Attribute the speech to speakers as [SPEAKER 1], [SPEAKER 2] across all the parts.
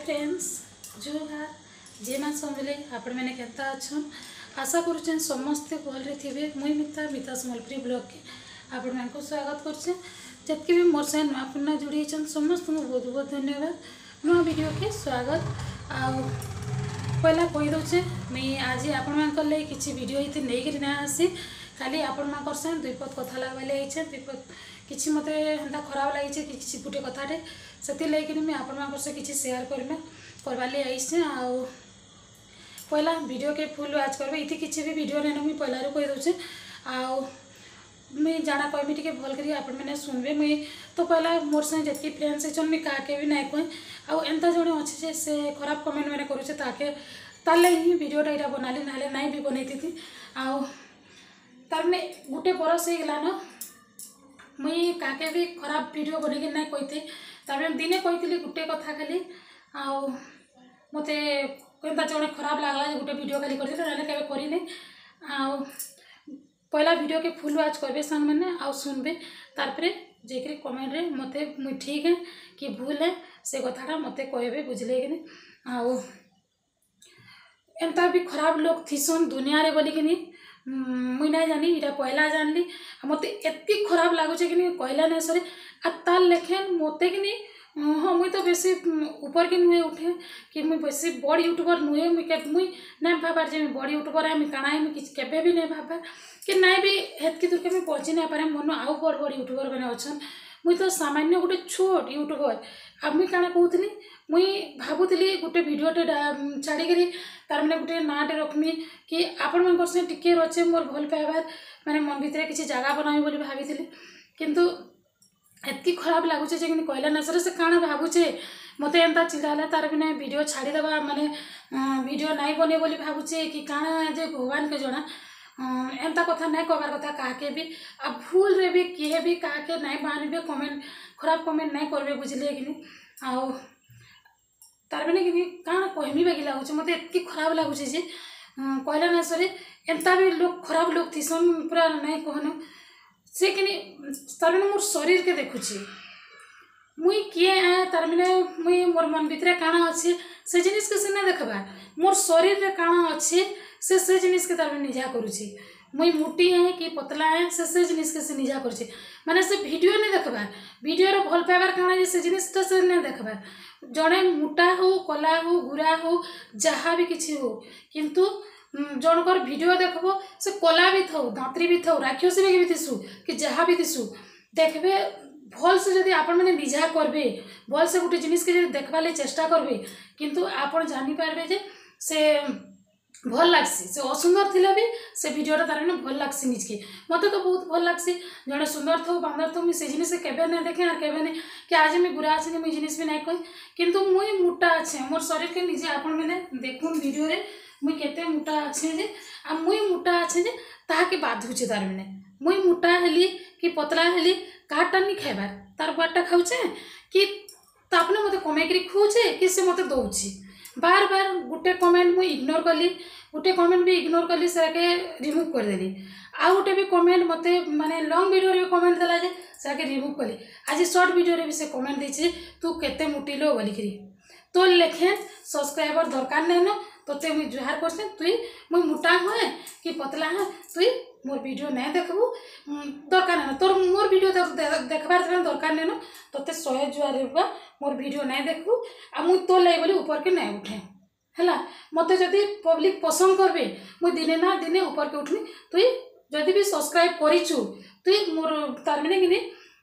[SPEAKER 1] Friends जुहार जे मान समझे आपण मैंने केता अच्छन आशा करुचें समस्ते भलरे थे। मुई मिता सम्बलपुरी ब्लॉग के आपण मान को स्वागत करछे। जतके भी मोर से नुआ पुना जोड़ी समस्त को बहुत बहुत धन्यवाद। नुआ वीडियो के स्वागत आ पहला कही दौचे मुई आज आपण मान ले किसी वीडियो ये नहीं ना आसी खाली आपण मान से दुई पद कथा लगवाले दुई पद किसी मत एंता खराब लगी किसी गोटे कथाटे से मुझे आपण से किसी शेयर करवाले आईचे। आउ पहला वीडियो के फुल वाच करबे इति किसी भी वीडियो नहीं मुझे पहला कही दौचे आउ मुझे जाना कहमी टे भल कर आपण मैंने सुनबे। मुझे तो पहला मोर से जितकी फ्रेंड्स अच्छन मुझे क्या भी ना कह आउ एंता जड़े अच्छे से खराब कमेंट मैंने करुचे ताके ताले ही वीडियोटा यहाँ बनाली ना नहीं भी बनई थी। आउ तार मैंने गोटे बरस होगा न मुई काके भी खराब वीडियो बन ना कही तार दिने कही गोटे कथा खाली आउ मत क्या जड़े खराब लगला गोटे वीडियो खाली कर करनी आउ पहला वीडियो के फुल वाच करबे संग मैंने आउ सुनबे तारपरे जेकरी कमेंट रे मते मुई ठीक है कि भूल है से कथाटा मते कहबे बुझले कि आउ एंता भी खराब लोग थीसन दुनिया रे बोली कि मुई ना जानी इटा पहला जानली मत एति खराब लगुचे कि कहला ना सरे आ तार लेखेन मते कि हाँ मुई तो बेसी ऊपर के नुहे उठे कि मुई बेसी बड़ यूट्यूबर नुहे मुई ना भाबार जे बड़ यूट्यूबर है मुई काना मुई केबे भी नहीं भाबार कि ना भी हेतकी दूर के मुई पहुँची नहीं पारे मन आउ बड़ यूट्यूबर मैंने अच्छन मुई तो सामान्य गोटे छोट यूट्यूबर आ मुई काना कहूली मुई भावुली गोटे वीडियोटे छाड़ी तार मैंने गोटे नाटे रखमी कि आपण मान से टिके अच्छे मोर भल पाइबार मैंने मन भितर किसी जगह बनाई बोली भाभी किंतु एति खराब लगुचे कहला ना सर से काना भावुचे मत एंता चिड़ाला तार बिना वीडियो छाड़ीदेवा माने वीडियो नाई बने बोली भावुचे कि काना जे भगवान के जना एंता कथा नहीं कहबार कथा काके भी आ भूल रे भी किए भी काके नहीं मानबे कमेंट खराब कमेंट नहीं करबे बुझले कि आउ तार मैंने कि काना कहमी बाकी लगुचे मत एति खराब लगुचे जे कहला ना सर एंता भी लोग खराब लोग थीसन पूरा नहीं कहन से कि तार मैंने मोर शरीर के देखुची मुई किए तार मैंने मुई मोर मन भितर काना अच्छे से जिनिस के सिना देखबार मोर शरीर रे काना अच्छे से जिनिस के तार निजा करुची मुई मोटी है कि पतला है से जिनिस के से निजा करुची माने से वीडियो नहीं देखबार वीडियो रे भल पाइबार काना से जिनिस तो से नहीं देखबार जड़े मोटा हो कला हो गुरा हो जहाँ भी किसी हो किंतु जनकर वीडियो देखबो से कला भी थो दांतरी भी थो राक्षसी भी दिसु कि जहाँ भी दिसु देखबे भल से जदि आपण मैंने निजा करबे भल से गोटे जिनिस के देखबा ले चेष्टा करबे किंतु आपण जानी पारबे जे से भल लागसी से असुंदर थिला भी से वीडियोटा तार मैंने भल लागसी निजके मते तो बहुत भल लागसी जड़े सुंदर थो बांदर थो मुझे से जिनिस केबे नहीं देखे और केबे नहीं कि आज मैं गुरा अच्छे मुझे जिनिस भी नहीं कही किंतु मुई मोटा अच्छे मोर शरीर के निजे आपण मैंने देखुन वीडियो रे मुई केते मोटा अच्छे जे आ मुई मोटा अच्छे जे ताके बाधुचे तार मैंने मुई मोटा हेली कि पतला हेली काटा नहीं खाइबार तार बाटा खाऊचे कि तापने मते कमेकरी खुचे कि से मते दउची बार बार गोटे कमेंट मुई इग्नोर कली गोटे कमेंट भी इग्नोर कली से रिमूव कर देली आ गोटे भी कमेंट मते माने लॉन्ग वीडियो रे कमेंट देला जे से रिमूव कली आज शॉर्ट वीडियो रे भी से कमेंट देछि तू केते मोटिलो बोली करी तो लेखेन सब्सक्राइबर दरकार नहीं न तो मुझे जुहार कर तुई मुई मोटा हुए कि पतला है तुई मोर वीडियो नहीं देखबू दरकार नहीं तोर मोर वीडियो देखबार दरकार नहीं न तोते 100 जुहार मोर वीडियो नहीं देखबू आ मुई तो लाई बोली ऊपर के नहीं उठे है मत जदि पब्लिक पसंद करबे मुई दिने ना दिने ऊपर के उठमी तुई जदि भी सब्सक्राइब करिचु तुई मोर तार मैंने कि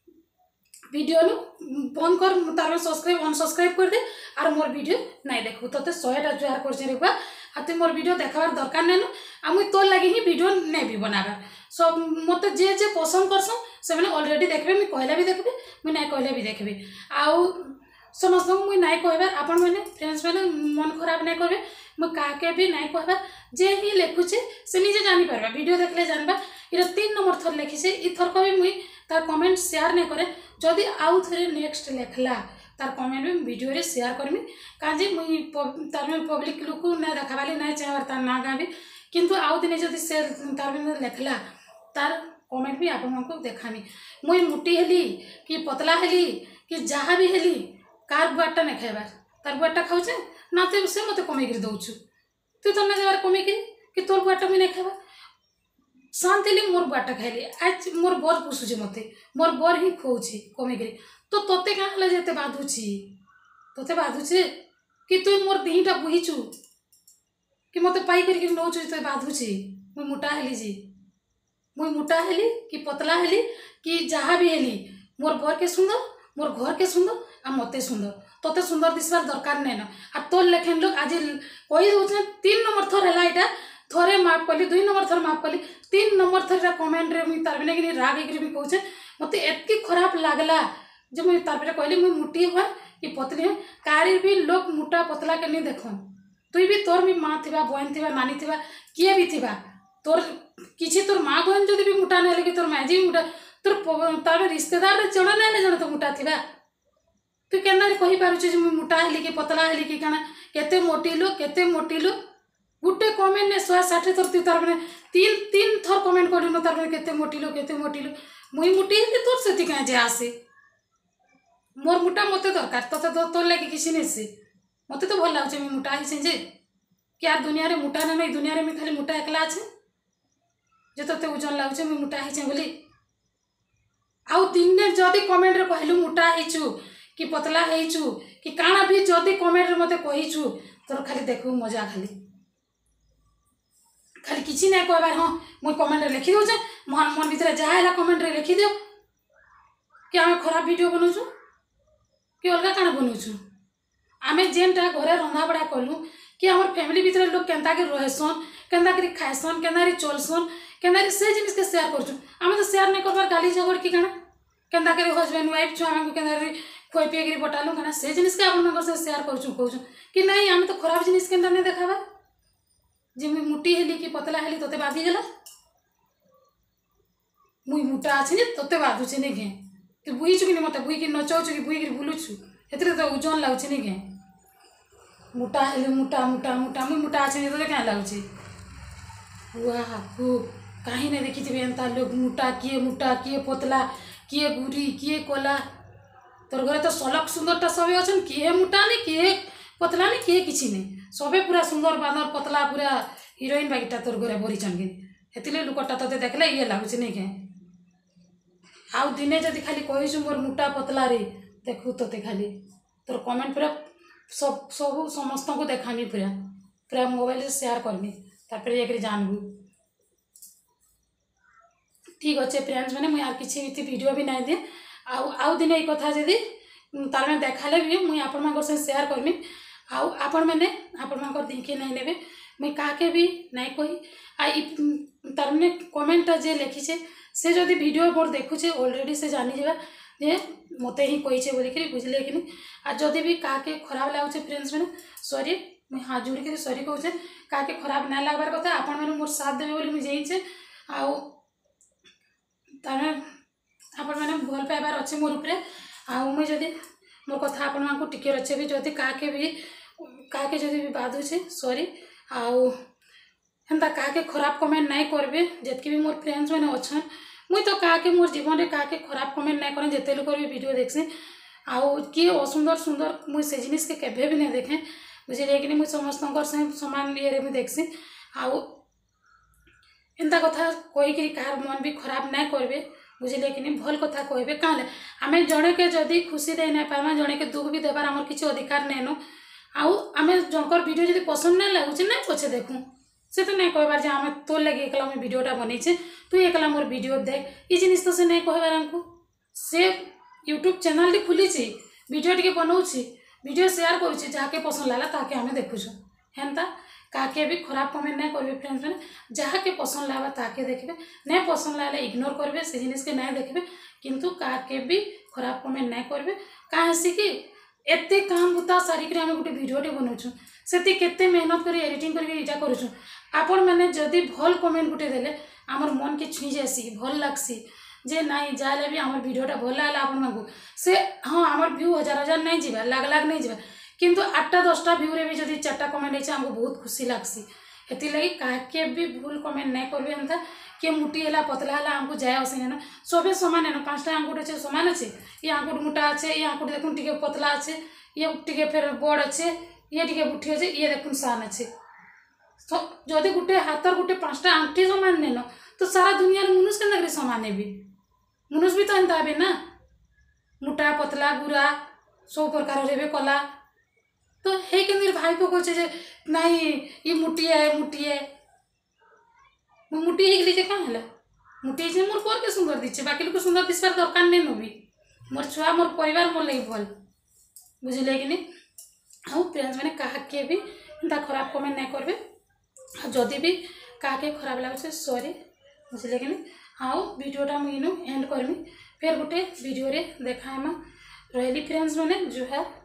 [SPEAKER 1] वीडियो बंद कर तार सब्सक्राइब अनसब्सक्राइब कर दे और मोर वीडियो नहीं देखू तो 100टा जुहार कर आ तुम मोर वीडियो देखार दरकार नहीं आ मुई तोर लगे ही वीडियो नहीं भी बनाबार सब मत जे जे पसंद करसन से मैंने ऑलरेडी देखबे मुई कहला भी देखबे मुई नहीं कहले भी देखबे आउ समस्त मुई नहीं कहबार आपण मैंने फ्रेंड्स मैंने मन खराब नहीं करबे मुई काके भी नहीं कहबार जे ही लिखुचे से निजे जानी पारबा वीडियो देखले जानबा इरा 3 नंबर थर लिखिसे इ थर कभी मुई तार कमेंट शेयर नहीं करे जदि आउ थरे नेक्स्ट लेखला तार कमेंट भी वीडियो रे शेयर करमी काजे मुई तार में पब्लिक लोक ना देखाबाली नहीं चाहबार तार ना गाबी किंतु आउ दिने जदि से तार में लेखला तार कमेंट भी आपण को देखामी मुई मोटी हेली कि पतला हेली कि जहाँ भी हेली कार बाटा नहीं खाइबार तार बुआटा खाऊचे ना तो से मत कमे दौचु तू तो ना जबार कमे कि तोर बुआटा मुझे नहीं खावा शांति मोर बुआटा खाइली आज मोर बर पुषुचे मत मोर बर ही खोचे कमे तो तोते क्या जेते बाधुची तोते बाधुचे कि तु मोर देहीटा बुहीचु कि मत पाई करके नौचु तो बाधुची मुई मोटा हेली जी मुई मोटा हेली कि पतला हेली कि जहाँ भी हेली मोर बर के सुंदर मोर घर के सुंदर आ मते सुंदर तोते सुंदर दिसबार दरकार नहीं ना आ तोर लेखन लोग आज कही दौन 3 नंबर थर है यहाँ थोड़े माफ कली 2 नंबर थर माफ कली 3 नंबर थर कमेंट रे मुई तार बिना कि राग भी कहूचे मत एतकी खराब लगला जो मुई तार पे कहली मुई मोटी हुआ कि पतली है कारी भी लोग मोटा पतला के नहीं देख तुई भी तोर भी माँ थी बहन थी नानी थी किए भी थी तोर किसी तोर माँ बहन जो भी मोटा नहीं कि तोर माँ जी मोटा तोर तार रिश्तेदार जड़े ना जड़े तो मोटा थी तु के कही पारुचे जो मोटा हेली कि पतला हेली कि काना केते मोटिलो गुटे कमेंट ने 160 थर तु तार तीन थर कमेंट कर तार केते मोटिलो मुई मोटी हेली तोर से क्या जे आसे मोर मोटा मत दरकार तो तोर लगे किसी नहीं से मत तो भल लगे मुझे मोटा ही जे क्या दुनिया रे मोटा नहीं दुनिया रे मैं खाली मोटा एकला अच्छे जो तोते ओजन लगे मुझे मोटा ही बोली आउ दिन जदि कमेंट रे कहलु मोटा हेचु कि पतला हेचु कि काना भी जदि कमेंट रे मते कहिचु तोर खाली देखू मजा खाली खाली किसी नहीं कहबार हाँ मुझे कमेंट रे लिखी दौचे मन मन भीतर जहाँ है कमेंट रे लिखी दियो कि आम खराब वीडियो बनाऊँ कि अलग काना बनाऊँ आम जेनटा घरे रंधा बड़ा कलु कि आम फैमिली भीतर लोग केन्ता रहसन केन्ता खाएसन केन्ता चलसन केन्ता से जिनिस के शेयर करछुं आम तो शेयर नहीं करबार गाली झगड़ कि काना केन्ता हजबैंड वाइफ छुआ को केन्ता खुए पीए बटालु काना से जिनिस के आप शेयर करछुं कहूँ कि नहीं आम तो खराब जिनिस केन्ता नहीं देखाबा जे मुई मोटी हेली कि पतला हेली तोते बाधी गला मुई मोटा अच्छे तोते बाधुचे नहीं घे तू बुहीचु कि मत बुही कि नचाऊचु कि बुही बुलुचु एते तो ओजन लाଗୁଛି नहीं घे मोटा हेली मोटा मोटा मोटा मुई मोटा अच्छे तो क्या लाଗୁଛି वाह कहीं नहीं देखी थी एंता लोग मोटा किए पतला किए गुरी किए कोला तोर घरे तो सलक सुंदरटा सबे अच्छन किए मोटा नहीं किए पतला नहीं किए किसी नहीं सबे पूरा सुंदर बांदर पतला पूरा हिरोइन बागीटा तोर घरे भरीचन कि हेतिले लुकटा तोते देखले ये लाଗୁଛି नहीं के आउ दिने जदि खाली कहीछु मोर मोटा पतला रे देखू तोते खाली तोर कमेंट पूरा सब समस्त को देखामी पूरा पूरा मोबाइल से शेयर करमी तापर एक जानबू ठीक अच्छे फ्रेंड्स मैंने मुझे यार किसी वीडियो भी नहीं दिए आउ दिन ये कथा जदि तार में देखाले भी मुझे आपण से शेयर करमी आउ आपण मैंने आपण देखिए नहीं नेबे मुई काके भी नहीं कही आई तार मैंने कमेंट जे लिखीचे से जदि वीडियो मोर देखुचे ऑलरेडी से जानी जावा जे मते ही कहीचे बोलिक बुझले कि आ जदि भी काके खराब लगुचे फ्रेंड्स मैंने सॉरी मुझे हाथ जोड़ के सॉरी कहूचे काके खराब ना लगबार कथा आपण मैंने मोर साथ देवे बोली मुझे जाइचे आउ तामे आपण मैंने भल पाइबार अच्छे मोर उपरे आउ मुझे जदि मोर कथा आपण टिके अच्छे भी जदि काके जदि भी बाधुचे सॉरी आउ हेन्ता काके खराब कमेंट नहीं करबे जितके भी मोर फ्रेंड्स मैंने अच्छन मुई तो काके मोर जीवन में काके खराब कमेंट नहीं करें जिते लोग भी वीडियो देखसी आउ किए असुंदर सुंदर मुई से जिनिस के केभे भी नहीं देखें बुझे कि मुई समस्त सामान ये मुझे देखसी आउ एंता कथा कहीकि कार मन भी खराब नहीं करबे बुझे कि भल कथा कहबे काले आम जड़े के जदि खुशी दे नहीं पार्मा जड़े के दुख भी देवार आम किसी अधिकार नहीं नो आउ आम जनकर वीडियो जब पसंद नहीं लगुच ना पछे देखूँ से तो नहीं कहबार जे आम तोर लगे एकला मुझे वीडियोटा बनईचे तू एकला मोर वीडियो देख ये जिनिस तो से नहीं कहबार आमको से यूट्यूब चैनल खुली वीडियो टी बनाऊँगी वीडियो शेयर करुँची जहाँके पसंद लागला ताके आम देखुछुँ हेन्ता काके भी खराब कमेंट नहीं करेंगे फ्रेंड्स मैंने जहाँ के पसंद लगा ताके देखबे नहीं पसंद लगे इग्नोर करेंगे से जिनिस के नहीं देखबे किंतु काके भी खराब कमेंट नहीं करेंगे कहीं कि एते काम बुता सारिक आम गोटे भिडियोटे बनाऊँ से केते मेहनत कर एडिटिंग करके करूँ आपण मैंने जदि भल कमेंट गुटे देले आमर मन के छुई जासी भल लगसी जे नहीं जाले भी आमर वीडियोटा भल लागला आपण से हाँ आमर व्यू हजार हजार नहीं जीवा लाग नहीं जीवा किंतु 8टा 10टा व्यू रे भी जदि 4टा कमेंट है हमको बहुत खुशी लगसी हेती लगी काके भी भूल कमेंट नहीं करबे एंता किए मोटी है पतला है आमको जाए आसे ना सबे सामान है ना 5टा आंकुट अच्छे सामान अच्छे ये आंकुट मोटा अच्छे ये आंकुट देखुन टे पतला अच्छे ये टिके फिर बड़ अच्छे ये टिके बुठी अच्छे ये देखुन सान अच्छे तो जदि गोटे हाथर गोटे 5टा आंगठी समान नेन तो सारा दुनिया मनुष्य के समान भी मनुष्य भी तो एंता हे ना मोटा पतला गुरा सब प्रकार रे कला तो हे के भाई पकाचे जे नहीं ये मुटी है मुटी ही जे कहाँ है मुटी जे मोर पर के सुंदर दिचे बाकी लोग सुंदर दिसबार दरकार नहीं नबी मोर छुआ मोर परिवार मोर लगी भल बुझिले कि नहीं हाँ फ्रेंड्स मैंने कहा के भी इंता खराब कमेंट नहीं करबे जदि भी कहा के खराब लगे सॉरी बुझिले कि नहीं हाँ वीडियोटा मुझे एंड करमी फिर गोटे वीडियो रे देखा रही फ्रेंड्स मैंने जो है